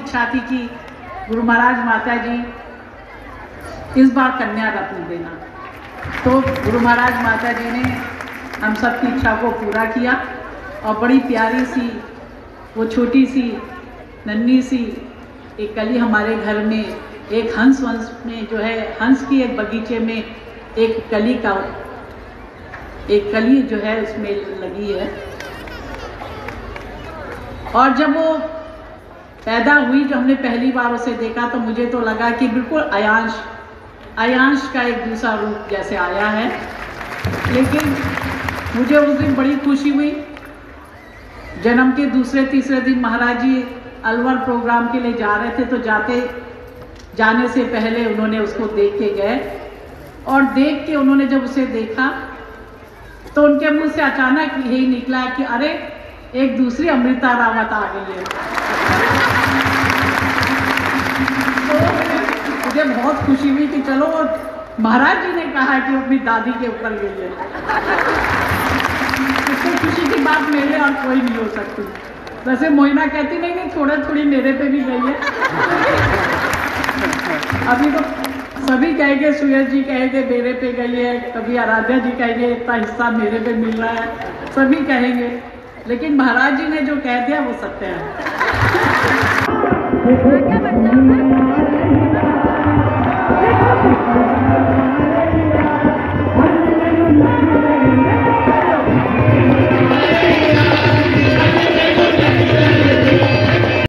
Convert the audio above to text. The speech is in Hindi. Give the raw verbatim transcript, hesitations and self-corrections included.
इच्छा थी कि गुरु महाराज माता जी इस बार कन्या रत्न देना। तो गुरु महाराज माता जी ने हम सब की इच्छा को पूरा किया और बड़ी प्यारी सी वो छोटी सी नन्ही सी एक कली हमारे घर में, एक हंस वंश में जो है हंस की एक बगीचे में एक कली का एक कली जो है उसमें लगी है। और जब वो पैदा हुई, जब हमने पहली बार उसे देखा तो मुझे तो लगा कि बिल्कुल अयांश अयांश का एक दूसरा रूप जैसे आया है। लेकिन मुझे उस दिन बड़ी खुशी हुई। जन्म के दूसरे तीसरे दिन महाराज जी अलवर प्रोग्राम के लिए जा रहे थे, तो जाते जाने से पहले उन्होंने उसको देख के गए और देख के उन्होंने जब उसे देखा तो उनके मुंह से अचानक यही निकला कि अरे एक दूसरी अमृता रावत आ गई है। तो मुझे बहुत खुशी हुई कि चलो महाराज जी ने कहा कि अपनी दादी के ऊपर गई है। इससे खुशी की बात मेरे और कोई नहीं हो सकती। वैसे मोइना कहती नहीं नहीं थोड़ा थोड़ी मेरे पे भी गई है। अभी तो सभी कहेंगे, सूरज जी कहेंगे मेरे पे गई है, कभी आराध्या जी कहेंगे इतना हिस्सा मेरे पे मिल रहा है, सभी कहेंगे, लेकिन महाराज जी ने जो कह दिया वो सत्य है।